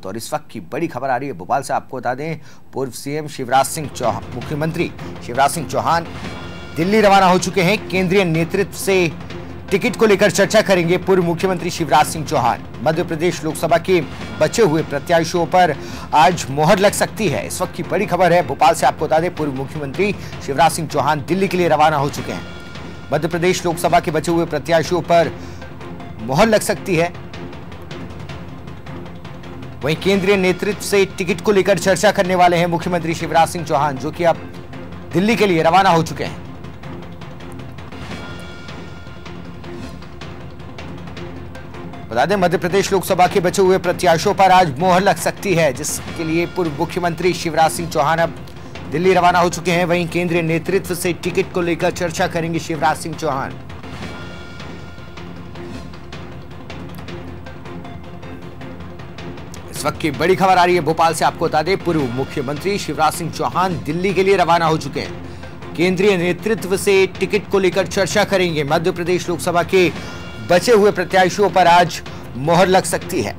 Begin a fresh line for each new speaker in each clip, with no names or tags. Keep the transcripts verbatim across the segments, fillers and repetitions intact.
राजपूत। और इस वक्त की बड़ी खबर आ रही है भोपाल से, आपको बता दें पूर्व सीएम शिवराज सिंह चौहान मुख्यमंत्री शिवराज सिंह चौहान दिल्ली रवाना हो चुके हैं। केंद्रीय नेतृत्व से टिकट को लेकर चर्चा करेंगे पूर्व मुख्यमंत्री शिवराज सिंह चौहान। मध्य प्रदेश लोकसभा के बचे हुए प्रत्याशियों पर आज मोहर लग सकती है। इस वक्त की बड़ी खबर है भोपाल से, आपको बता दें पूर्व मुख्यमंत्री शिवराज सिंह चौहान दिल्ली के लिए रवाना हो चुके हैं। मध्य प्रदेश लोकसभा के बचे हुए प्रत्याशियों पर मोहर लग सकती है। वहीं केंद्रीय नेतृत्व से टिकट को लेकर चर्चा करने वाले हैं मुख्यमंत्री शिवराज सिंह चौहान, जो कि अब दिल्ली के लिए रवाना हो चुके हैं। बता दें मध्य प्रदेश लोकसभा के बचे हुए प्रत्याशियों पर आज मोहर लग सकती है, जिसके लिए पूर्व मुख्यमंत्री शिवराज सिंह चौहान अब दिल्ली रवाना हो चुके हैं। वहीं केंद्रीय नेतृत्व से टिकट को लेकर चर्चा करेंगे शिवराज सिंह चौहान। इस वक्त की बड़ी खबर आ रही है भोपाल से, आपको बता दें पूर्व मुख्यमंत्री शिवराज सिंह चौहान दिल्ली के लिए रवाना हो चुके हैं। केंद्रीय नेतृत्व से टिकट को लेकर चर्चा करेंगे। मध्य प्रदेश लोकसभा के बचे हुए प्रत्याशियों पर आज मोहर लग सकती है।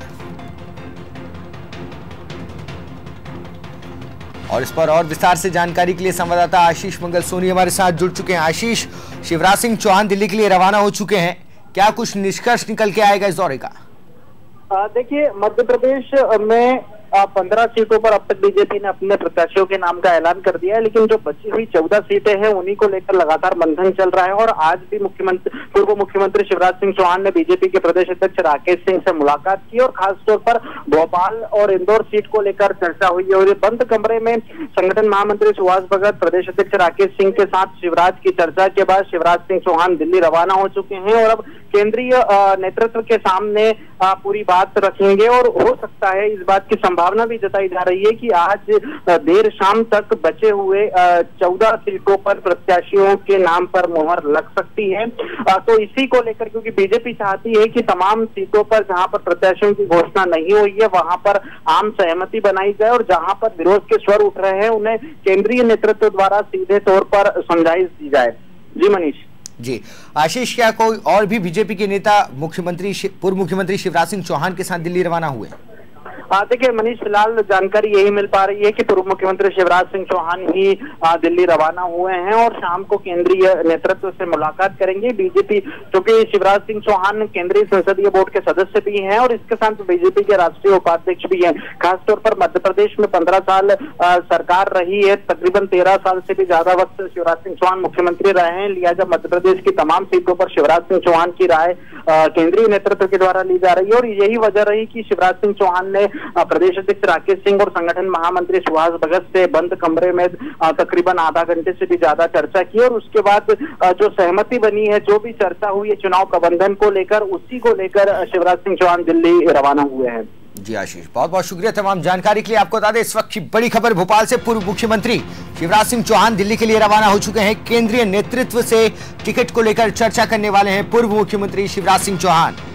और इस पर और विस्तार से जानकारी के लिए संवाददाता आशीष मंगल सोनी हमारे साथ जुड़ चुके हैं। आशीष, शिवराज सिंह चौहान दिल्ली के लिए रवाना हो चुके हैं, क्या कुछ निष्कर्ष निकल के आएगा इस दौरे का?
देखिए, मध्य प्रदेश में पंद्रह सीटों पर अब तक बीजेपी ने अपने प्रत्याशियों के नाम का ऐलान कर दिया है, लेकिन जो बची हुई चौदह सीटें हैं उन्हीं को लेकर लगातार मंथन चल रहा है। और आज भी मुख्यमंत्री पूर्व मुख्यमंत्री शिवराज सिंह चौहान ने बीजेपी के प्रदेश अध्यक्ष राकेश सिंह से मुलाकात की और खासतौर पर भोपाल और इंदौर सीट को लेकर चर्चा हुई है। और ये बंद कमरे में संगठन महामंत्री सुभाष भगत, प्रदेश अध्यक्ष राकेश सिंह के साथ शिवराज की चर्चा के बाद शिवराज सिंह चौहान दिल्ली रवाना हो चुके हैं और अब केंद्रीय नेतृत्व के सामने पूरी बात रखेंगे। और हो सकता है, इस बात की संभावना भी जताई जा रही है कि आज देर शाम तक बचे हुए चौदह सीटों पर प्रत्याशियों के नाम पर मोहर लग सकती है। तो इसी को लेकर, क्योंकि बीजेपी चाहती है कि तमाम सीटों पर जहां पर प्रत्याशियों की घोषणा नहीं हुई है वहां पर आम सहमति बनाई जाए और जहां पर विरोध के स्वर उठ रहे हैं उन्हें केंद्रीय नेतृत्व द्वारा सीधे तौर पर समझाइश दी जाए। जी मनीष।
जी आशीष, क्या कोई और भी बीजेपी के नेता मुख्यमंत्री पूर्व मुख्यमंत्री शिवराज सिंह चौहान के साथ दिल्ली रवाना हुए?
देखिए मनीष, फिलहाल जानकारी यही मिल पा रही है कि पूर्व मुख्यमंत्री शिवराज सिंह चौहान ही दिल्ली रवाना हुए हैं और शाम को केंद्रीय नेतृत्व से मुलाकात करेंगे। बीजेपी, क्योंकि शिवराज सिंह चौहान केंद्रीय संसदीय बोर्ड के सदस्य भी हैं और इसके साथ बीजेपी के राष्ट्रीय उपाध्यक्ष भी हैं। खासतौर पर मध्य प्रदेश में पंद्रह साल आ, सरकार रही है, तकरीबन तेरह साल से भी ज्यादा वक्त शिवराज सिंह चौहान मुख्यमंत्री रहे हैं। लिहाजा मध्य प्रदेश की तमाम सीटों पर शिवराज सिंह चौहान की राय केंद्रीय नेतृत्व के द्वारा ली जा रही है। और यही वजह रही कि शिवराज सिंह चौहान ने प्रदेश अध्यक्ष राकेश सिंह और संगठन महामंत्री सुभाष भगत से बंद कमरे में तकरीबन आधा घंटे से भी ज्यादा चर्चा की और उसके बाद जो सहमति बनी है, जो भी चर्चा हुई है चुनाव प्रबंधन को लेकर, उसी को लेकर शिवराज सिंह चौहान दिल्ली रवाना हुए हैं।
जी आशीष, बहुत बहुत शुक्रिया तमाम जानकारी के लिए। आपको बता दें इस वक्त की बड़ी खबर भोपाल से, पूर्व मुख्यमंत्री शिवराज सिंह चौहान दिल्ली के लिए रवाना हो चुके हैं। केंद्रीय नेतृत्व से टिकट को लेकर चर्चा करने वाले हैं पूर्व मुख्यमंत्री शिवराज सिंह चौहान।